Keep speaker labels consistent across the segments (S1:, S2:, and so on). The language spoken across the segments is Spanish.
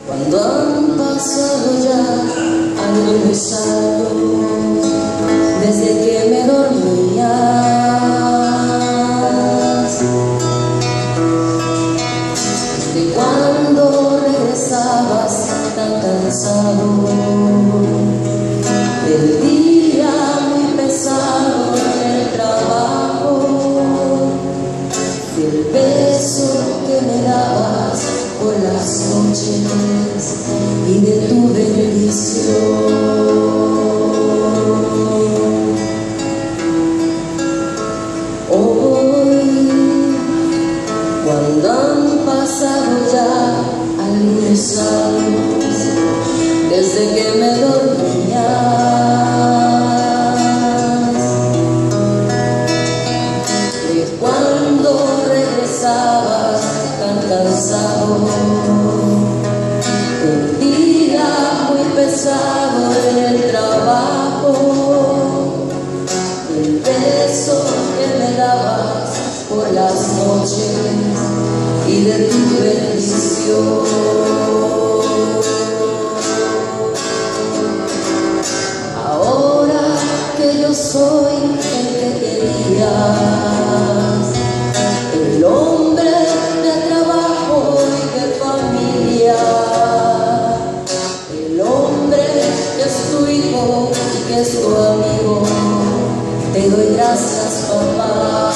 S1: Cuando han pasado ya algunos años desde que me dormías, de cuando regresabas tan cansado del día muy pesado en el trabajo, del beso que me dabas por las noches y de tu bendición. Hoy, cuando han pasado ya algunos años desde que me dormías, de cuando regresabas tan cansado del día muy pesado en el trabajo, el beso que me dabas por las noches y de tu bendición. Ahora que yo soy el que querías, el hombre de trabajo y de familia, el hombre que es tu hijo y que es tu amigo, te doy gracias, papá,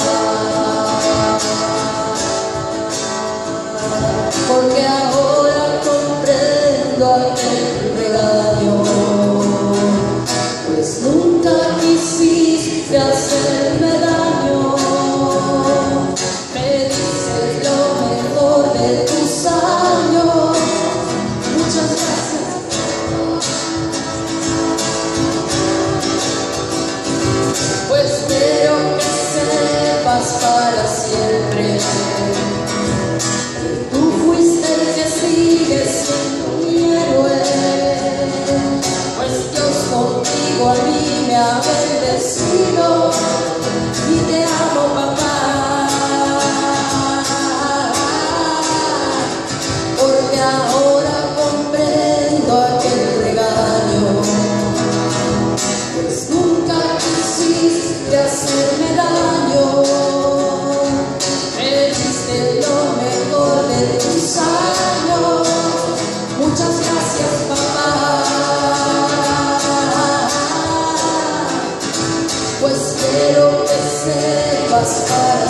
S1: porque ahora comprendo aquel regaño, pues nunca quisiste hacerme daño. Me dices lo mejor de tus años. Muchas gracias. Pues quiero que sepas para siempre que tú fuiste el que sigue siendo mi héroe, pues Dios contigo a mí me ha bendecido y te amo, papá, porque ahora comprendo aquel regaño, pues nunca quisiste hacerme daño. Me diste lo mejor de tus años. Muchas gracias, papá, pues quiero que sepas para